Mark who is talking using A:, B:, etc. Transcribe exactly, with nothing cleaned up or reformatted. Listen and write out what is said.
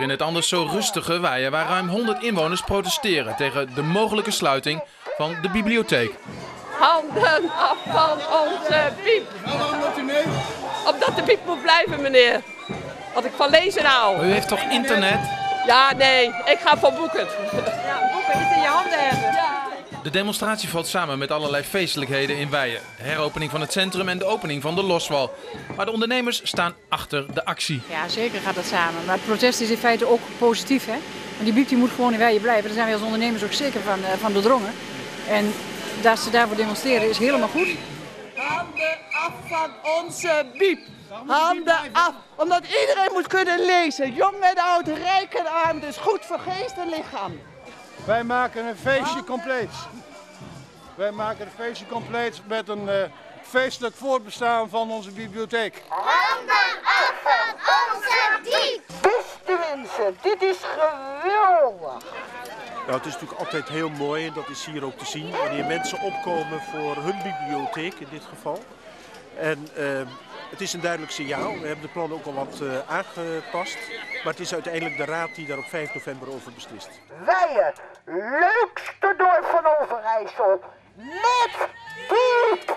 A: in het anders zo rustige Wijhen, waar ruim honderd inwoners protesteren tegen de mogelijke sluiting van de bibliotheek.
B: Handen af van onze Biep.
C: Waarom loopt u mee?
B: Omdat de Biep moet blijven, meneer. Wat ik van lezen hou.
A: U heeft toch internet?
B: Ja, nee, ik ga voor boeken.
D: Ja, boeken iets in je handen hebben.
B: Ja.
A: De demonstratie valt samen met allerlei feestelijkheden in Wijhen. De heropening van het centrum en de opening van de Loswal. Maar de ondernemers staan achter de actie.
D: Ja, zeker gaat dat samen. Maar het protest is in feite ook positief, hè. Want die Biep die moet gewoon in Wijhen blijven. Daar zijn wij als ondernemers ook zeker van, uh, van doordrongen. En dat ze daarvoor demonstreren is helemaal goed.
B: Handen af van onze Biep. Handen af. Omdat iedereen moet kunnen lezen. Jong en oud, rijk en arm. Dus goed voor geest en lichaam.
C: Wij maken een feestje compleet. Wij maken een feestje compleet met een uh, feestelijk voortbestaan van onze bibliotheek.
E: Handen af van onze Biep!
B: Beste mensen, dit is geweldig.
F: Nou, het is natuurlijk altijd heel mooi en dat is hier ook te zien wanneer mensen opkomen voor hun bibliotheek in dit geval. En uh, het is een duidelijk signaal. We hebben de plannen ook al wat uh, aangepast. Maar het is uiteindelijk de raad die daar op vijf november over beslist.
B: Wijhen, leukste dorp van Overijssel. Met Biep!